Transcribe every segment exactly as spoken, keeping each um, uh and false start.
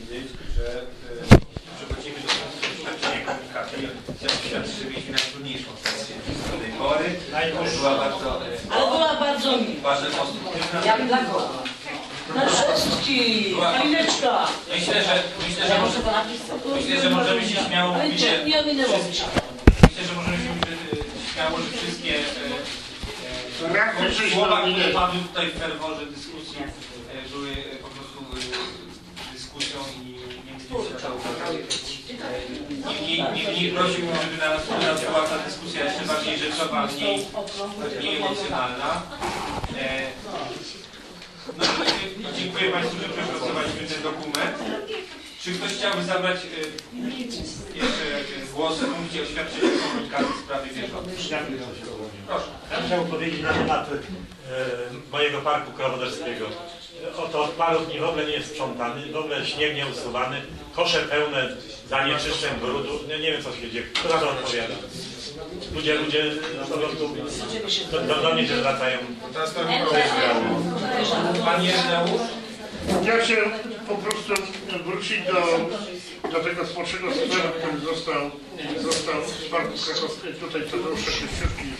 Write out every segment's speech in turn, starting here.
powiedzieć, że przechodzimy do świadczenia komunikacji. Świadczyliśmy najtrudniejszą sesję do tej pory. Była bardzo, ale była bardzo miła. bardzo konstruktywna. Jak dla kogo? Dla wszystkich! Chwileczka! Myślę, że myślę, że, może, myślę, że możemy się śmiało mówić, że nie ominęło mi się. myślę, że możemy się mówić śmiało, że wszystkie e, e, słowa, które padły tutaj w ferworze dyskusji, e, były po prostu e, dyskusją i nie mówiliśmy się Niemniej nie, nie prosiłbym, żeby na nas była ta dyskusja jeszcze bardziej rzeczowa, mniej, mniej emocjonalna. E, no, dziękuję Państwu, że przepracowaliśmy ten dokument. Czy ktoś chciałby zabrać e, jeszcze głos w punkcie oświadczenia komunikacji w sprawie bieżącej? Proszę. Ja chciałbym powiedzieć na temat e, mojego parku krowoderskiego. Oto od paru dni w ogóle nie jest sprzątany, w ogóle śnieg nie usuwany, kosze pełne zanieczyszczeń, brudu. Nie, nie wiem, co się dzieje. Kto za to odpowiada? Ludzie, ludzie po prostu do, do, do mnie się zwracają. Panie Erneusz? Ja chcę po prostu wrócić do, do tego spocznego skweru, który został, został w Parku Krakowskim, tutaj Tadeusza Kościuszki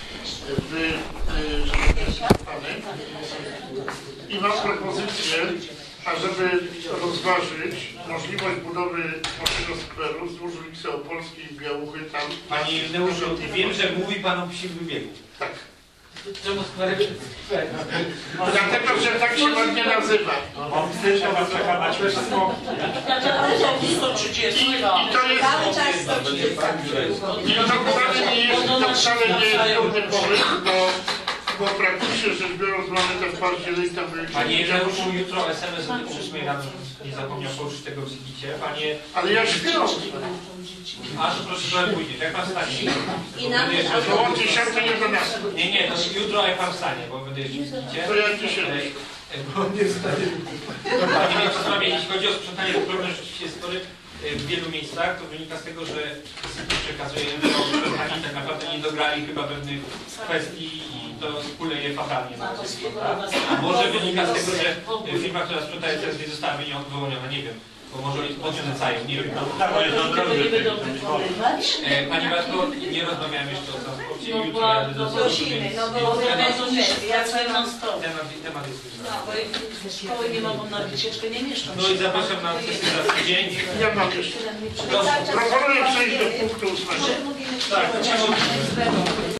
wykonany. I mam propozycję, ażeby rozważyć możliwość budowy spocznego skweru wzdłuż ulicy Opolskiej i Białuchy tam. Panie Erneuszu, wiem, że mówi Pan o psim wybiegu. Tak. Czemu skwerek? Dlatego, że tak się ładnie nazywa. Bo psy trzeba przechować przez smoki. sto trzydzieści. I to jest... Cały czas sto trzydzieści. I to wcale nie jest, to wcale nie jest trudny pomysł, bo, bo praktycznie rzecz biorąc mamy ten październik tam byli... Panie Erneuszu, jutro S M S o tym ósmej rano, nie zapomniał położyć tego w zikicie. Panie... Ale ja śpię. A, to proszę trochę później, jak Pan wstanie? I na mnie... Około dziesiątej jedenaście. Nie, nie, to jutro jak Pan wstanie, bo będę jeszcze w zikicie. To ja dzisiaj. Bo nie wstanie. Panie wiem, co sprawie, jeśli chodzi o sprzątanie, to problem rzeczywiście jest spory w wielu miejscach. To wynika z tego, że przekazuje, że sprzątani tak naprawdę nie dograli chyba pewnych kwestii i to kuleje fatalnie na razie. A może wynika z tego, że firma, która sprząta S S nie została wyłoniona, nie wiem. Bo może oni podniecają, nie wiem. Tak, bo jest na drodze. E, Pani Matko, nie rozmawiałem jeszcze o transporcie. No Jutro bo jadę do prosimy, no bo ja cały non stop. Temat, temat jest No, bo szkoły nie mogą na wycieczkę nie mieszczą. No i zapraszam na sesję za tydzień. Ja mam jeszcze. Proponuję przejść do punktu ósmego. Tak,